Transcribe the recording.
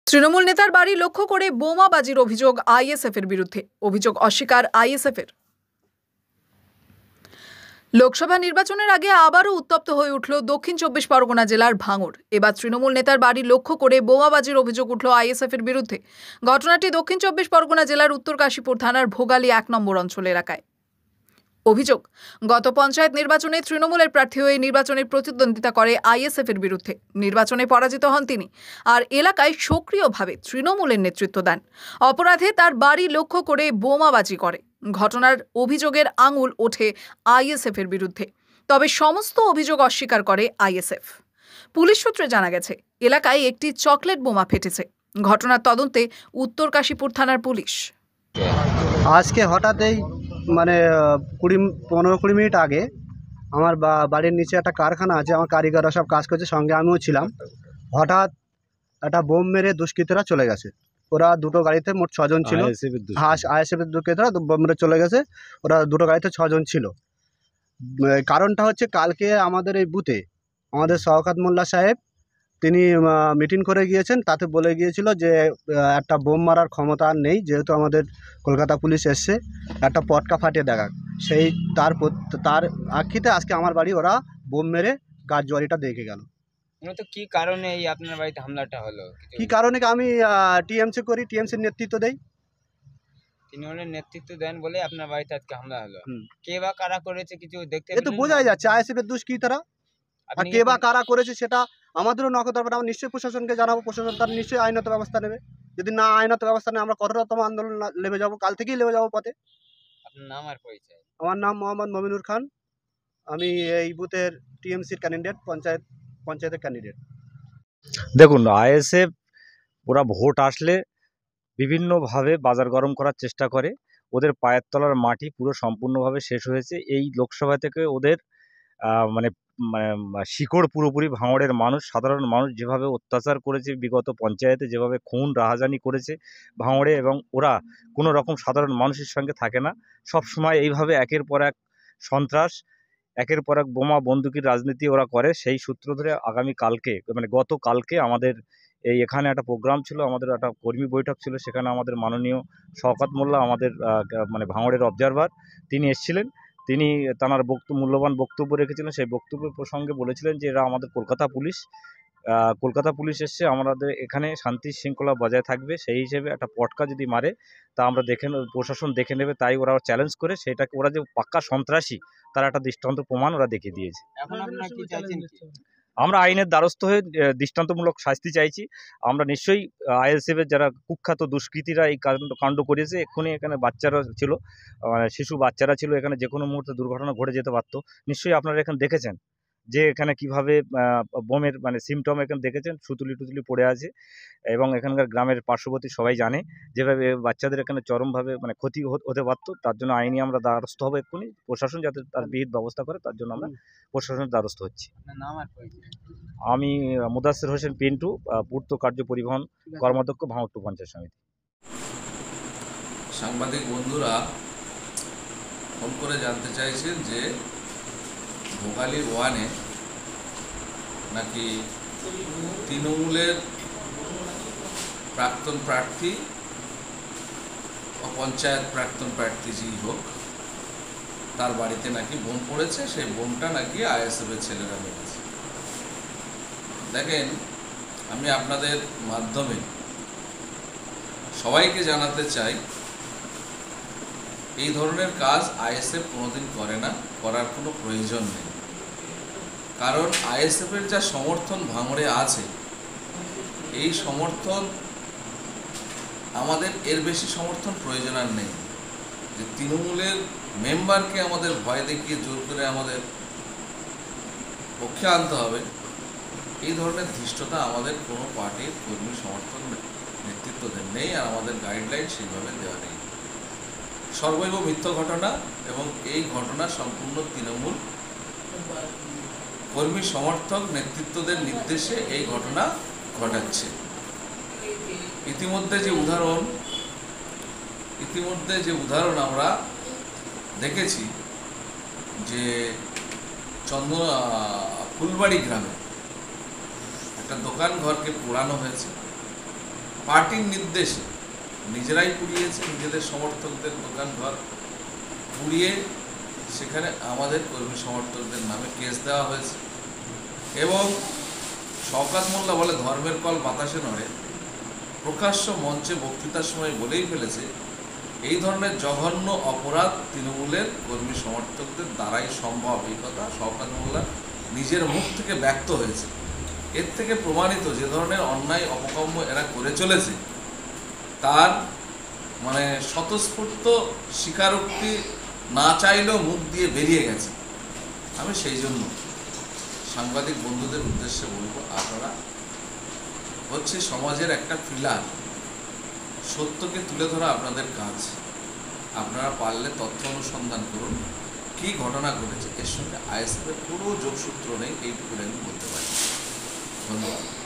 তৃণমূল নেতার বাড়ি লক্ষ্য করে বোমাবাজির অভিযোগ আইএসএফের বিরুদ্ধে। অভিযোগ অস্বীকার আইএসএফের। লোকসভা নির্বাচনের আগে আবারও উত্তপ্ত হয়ে উঠল দক্ষিণ ২৪ পরগনা জেলার ভাঙড়। এবার তৃণমূল নেতার বাড়ি লক্ষ্য করে বোমাবাজির অভিযোগ উঠল আইএসএফের বিরুদ্ধে। ঘটনাটি দক্ষিণ ২৪ পরগনা জেলার উত্তর কাশীপুর থানার ভোগালী ১ নম্বর অঞ্চল এলাকায়। অভিযোগ, গত পঞ্চায়েত নির্বাচনে তৃণমূলের প্রার্থী হয়ে নির্বাচনে প্রতিদ্বন্দ্বিতা করে আইএসএফের বিরুদ্ধে। নির্বাচনে পরাজিত হন তিনি, আর এলাকায় সক্রিয়ভাবে তৃণমূলের নেতৃত্ব দেন। অপরাধে তার বাড়ি লক্ষ্য করে বোমাবাজি করে। ঘটনার অভিযোগের আঙুল ওঠে আইএসএফের বিরুদ্ধে, তবে সমস্ত অভিযোগ অস্বীকার করে আইএসএফ। পুলিশ সূত্রে জানা গেছে, এলাকায় একটি চকলেট বোমা ফেটেছে। ঘটনার তদন্তে উত্তর কাশীপুর থানার পুলিশ। আজকে হঠাৎই 15-20 মিনিট আগে আমার বাড়ির নিচে একটা কারখানা আছে, আমার কারিগররা সব কাজ করছে, সঙ্গে আমিও ছিলাম। হঠাৎ একটা বোম মেরে দুষ্কৃতীরা চলে গেছে। ওরা দুটো গাড়িতে মোট 6 জন ছিল। আইএসএফের দুষ্কৃতীরা বোম মেরে চলে গেছে। ওরা দুটো গাড়িতে 6 জন ছিল। কারণটা হচ্ছে, কালকে আমাদের এই বুথে আমাদের শওকত মোল্লা সাহেব তিনি মিটিং করে গিয়েছেন। তাতে বলে গিয়েছিল যে একটা বোম মারার ক্ষমতা আর নেই, যেহেতু আমাদের কলকাতা পুলিশ এসছে, একটা পটকা ফাটিয়ে দেখাক। তার আক্ষিতে আজকে আমার বাড়ি ওরা বোম মেরে গাছজুয়ারিটা দেখে গেল। তো কি কারণে এই আপনার বাড়িতে হামলাটা হলো? কি কারণে? আমি টিএমসি করি, টিএমসির নেতৃত্ব দেই। তৃণমূলের নেতৃত্ব দেন বলে আপনার বাড়িতে আজকে হামলা হলো। কে বা কারা করেছে কিছু দেখতে? এ তো বোঝাই যাচ্ছে আইএসএফের দুষ্কৃতীরা। আর কে বা কারা করেছে সেটা আমাদেরও নজর দেওয়া। আমরা নিশ্চয়ই প্রশাসনকে জানাবো, প্রশাসন তার নিশ্চয়ই আইনত ব্যবস্থা নেবে। যদি না আইনত ব্যবস্থা নেয়, আমরা কঠোরতম আন্দোলন নেমে যাবো। কাল থেকেই নেমে যাবো পথে। আপনার নাম আর পরিচয়? আমার নাম মোহাম্মদ মমিনুর খান। আমি এই বুথের টিএমসির ক্যান্ডিডেট, পঞ্চায়েতের ক্যান্ডিডেট। দেখুন, আইএসএফ ওরা ভোট আসলে বিভিন্নভাবে বাজার গরম করার চেষ্টা করে। ওদের পায়ের তলার মাটি পুরো সম্পূর্ণভাবে শেষ হয়েছে। এই লোকসভা থেকে ওদের মানে শিকড় পুরোপুরি ভাঙড়ের মানুষ, সাধারণ মানুষ যেভাবে অত্যাচার করেছে, বিগত পঞ্চায়েতে যেভাবে খুন রাহাজানি করেছে ভাঙড়ে, এবং ওরা কোনো রকম সাধারণ মানুষের সঙ্গে থাকে না। সব সময় এইভাবে একের পর এক সন্ত্রাস, একের পর এক বোমা বন্দুকের রাজনীতি ওরা করে। সেই সূত্র ধরে গতকালকে আমাদের এখানে একটা প্রোগ্রাম ছিল, আমাদের একটা কর্মী বৈঠক ছিল। সেখানে আমাদের মাননীয় শওকত মোল্লা, আমাদের ভাঙড়ের অবজারভার, তিনি এসেছিলেন। তিনি তাঁর মূল্যবান বক্তব্য রেখেছিলেন। সেই বক্তব্যের প্রসঙ্গে বলেছিলেন যে এরা আমাদের কলকাতা পুলিশ এসছে, আমাদের এখানে শান্তি শৃঙ্খলা বজায় থাকবে। সেই হিসেবে একটা পটকা যদি মারে তা আমরা প্রশাসন দেখে নেবে। তাই ওরা চ্যালেঞ্জ করে সেটাকে, ওরা যে পাক্কা সন্ত্রাসী তার একটা দৃষ্টান্ত প্রমাণ ওরা দেখিয়ে দিয়েছে। আমরা আইনের দ্বারস্থ হয়ে দৃষ্টান্তমূলক শাস্তি চাইছি। আমরা নিশ্চয়ই আইএসএফের যারা কুখ্যাত দুষ্কৃতীরা এই কাণ্ড করেছে, এক্ষুনি এখানে বাচ্চারা ছিল, শিশু বাচ্চারা ছিল, এখানে যে কোনো মুহূর্তে দুর্ঘটনা ঘটে যেতে পারতো। নিশ্চয়ই আপনারা এখানে দেখেছেন যে এখানে কিভাবে বোমের সিমটম এখানে দেখেছেন, সুতুলি পড়ে আছে, এবং এখানকার গ্রামের পার্শ্ববর্তী সবাই জানে যেভাবে বাচ্চাদের এখানে চরমভাবে ক্ষতি হতে পারতো। তার জন্য আইনি আমরা দ্বারস্থ হবো এক্ষুনি। প্রশাসন যাতে তার বিহিত ব্যবস্থা করে, তার জন্য আমরা প্রশাসনের দ্বারস্থ হচ্ছি। আমি মুদাসসির হোসেন পিন্টু, পূর্ত কার্য পরিবহন কর্মাধ্যক্ষ, ভাঙড় 2 পঞ্চায়েত সমিতি। সাংবাদিক বন্ধুরা ফোন করে জানতে চাইছেন যে ভোগালী 1-এ নাকি তৃণমূলের প্রাক্তন প্রার্থী বা পঞ্চায়েত প্রাক্তন প্রার্থী যেই হোক, তার বাড়িতে নাকি বোম পড়েছে। সেই বোমটা নাকি আইএসএফের ছেলেরা মেরেছে। দেখেন, আমি আপনাদের মাধ্যমে সবাইকে জানাতে চাই, এই ধরনের কাজ আইএসএফ কোনোদিন করে না, করার কোনো প্রয়োজন নেই। কারণ আইএসএফের যা সমর্থন ভাঙড়ে আছে, এই সমর্থন আমাদের, এর বেশি সমর্থন প্রয়োজন আর নেই। যে তৃণমূলের মেম্বারকে আমাদের ভয় দেখিয়ে জোর করে আমাদের পক্ষে আনতে হবে, এই ধরনের ধৃষ্টতা আমাদের কোনো পার্টির কর্মী সমর্থন নেতৃত্বদের নেই, আর আমাদের গাইডলাইন সেইভাবে দেওয়া নেই। সর্বৈব মিথ্য ঘটনা, এবং এই ঘটনা সম্পূর্ণ তৃণমূল কর্মী সমর্থক নেতৃত্বদের নির্দেশে এই ঘটনা ঘটাচ্ছে। ইতিমধ্যে যে উদাহরণ আমরা দেখেছি, যে ফুলবাড়ি গ্রামে একটা দোকান ঘরকে পোড়ানো হয়েছে, পার্টির নির্দেশে নিজেরাই পুড়িয়েছে, নিজেদের সমর্থকদের দোকান ঘর পুড়িয়ে সেখানে আমাদের কর্মী সমর্থকদের নামে কেস দেওয়া হয়েছে। এবং শওকত মোল্লা বলে ধর্মের কল বাতাসে নড়ে, প্রকাশ্য মঞ্চে বক্তৃতার সময় বলেই ফেলেছে এই ধরনের জঘন্য অপরাধ তৃণমূলের কর্মী সমর্থকদের দ্বারাই সম্ভব। এই কথা শওকত মোল্লা নিজের মুখ থেকে ব্যক্ত হয়েছে। এর থেকে প্রমাণিত যে ধরনের অন্যায় অপকর্ম এরা করে চলেছে তার মানে স্বতঃস্ফূর্ত স্বীকারোক্তি না চাইলেও মুখ দিয়ে বেরিয়ে গেছে। আমি সেই জন্য সাংবাদিক বন্ধুদের উদ্দেশ্যে বলবো, আপনারা হচ্ছে সমাজের একটা পিলার, সত্যকে তুলে ধরা আপনাদের কাজ। আপনারা পারলে তথ্য অনুসন্ধান করুন কি ঘটনা ঘটেছে। এর সঙ্গে আইএসএফের কোনো যোগসূত্র নেই, এইটুকু আমি বলতে পারি। ধন্যবাদ।